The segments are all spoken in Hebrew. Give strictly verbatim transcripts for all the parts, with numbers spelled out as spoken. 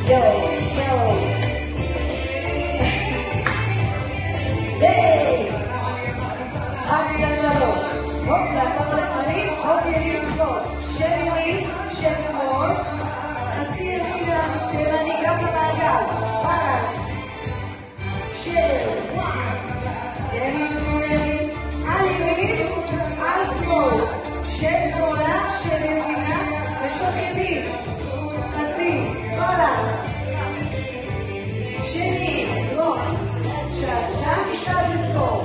Yo, yo. Hey. עד שלוש. עוד לעשות לחרים, עוד ימין שמאל. שם ימין, שם שמאל. חצי ימינה, תימני גם במעגל. פרס. שבר, וואו. ימין ימין. על ימין, על שמאל. שם שמאלה, שם ימינה, ושום ימין. חצי, פרס. שני, לא. שלושה, משקל לספור.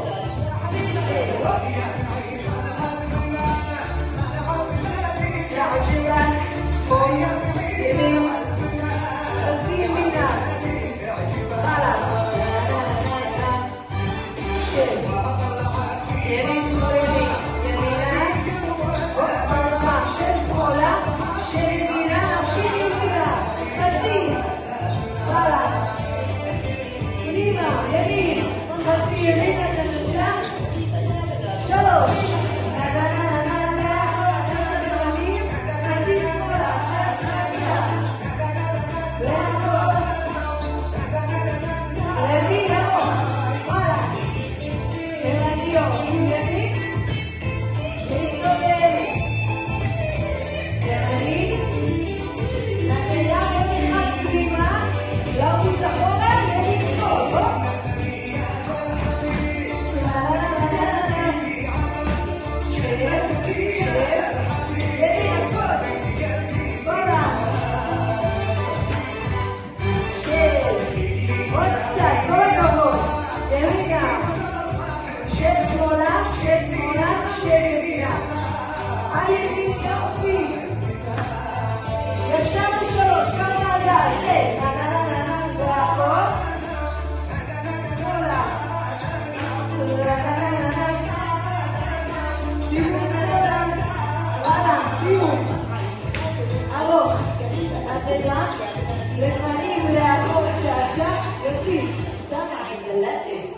לפנים לאחור שעשה יוצאים, שמה עגלתם